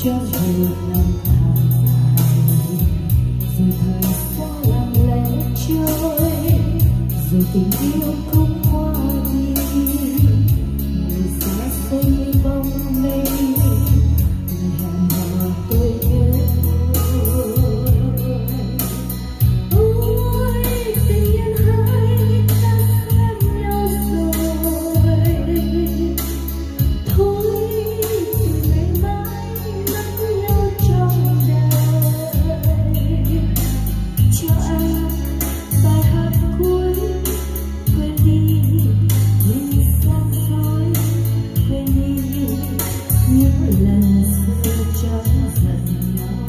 cho về năm tháng rồi thời gian lặng lẽ trôi, rồi tình yêu cũng qua đi. Người xa xôi như bóng mây, người hẹn hò tôi nhớ. Ôi tình nhân hai ta khác nhau rồi, thôi từ ngày mai mất nhau trong đời. Cho anh bài hát cuối, quên đi những xa xôi, quên đi những lần xưa chẳng giận nhau.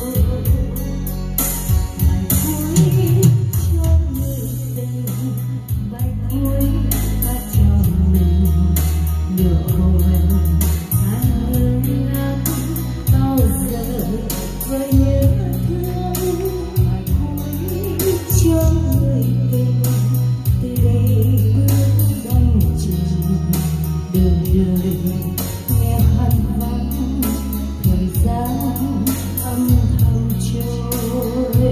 Bài cuối cho người tình, bài cuối ta cho mình nửa hồn anh ngưng ngắt bao giờ với nhớ thương. Bài cuối cho người tình, từ đây bước đăng trình đường đời nghe hằn vắng, thời gian âm thầm trôi.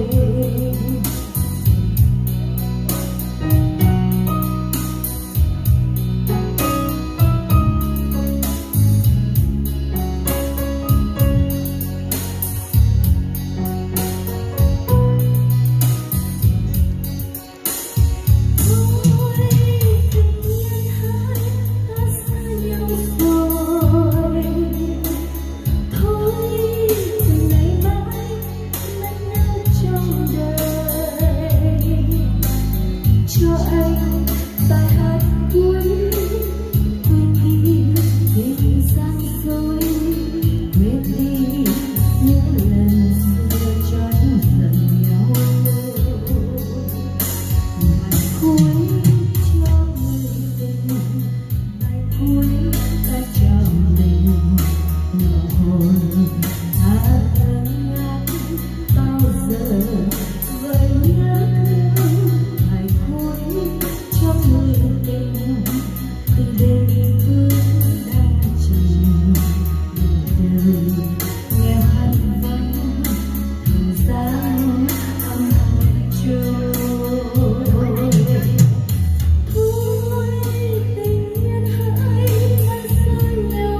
Cho anh bài hát cuối, quên đi tình gian dối, quên đi những lần xưa chẳng giận nhau. Bài cuối cho người tình, bài cuối ta cho mình nửa hồn ngẩn ngắt bao giờ với nhớ thương. Bài cuối cho người tình, từ đây bước đăng trình đường đời nghe hằn vắng, thời gian âm thầm trôi. Thôi tình nhân hỡi đã xa nhau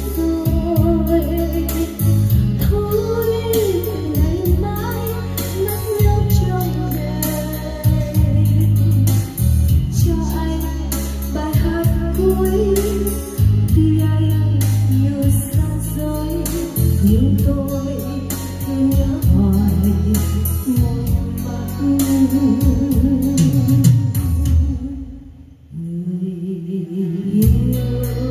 rồi, thôi ngày mai mất nhau trong đời. Cho anh bài hát cuối, tuy anh nhiều xa xôi, nhưng tôi thương nhớ hoài một mặt người yêu.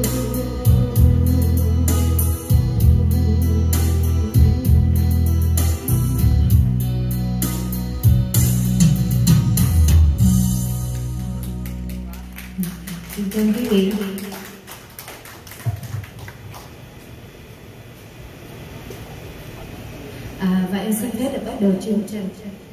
Xin cảm ơn quý vị. Và em xin phép được bắt đầu chương trình.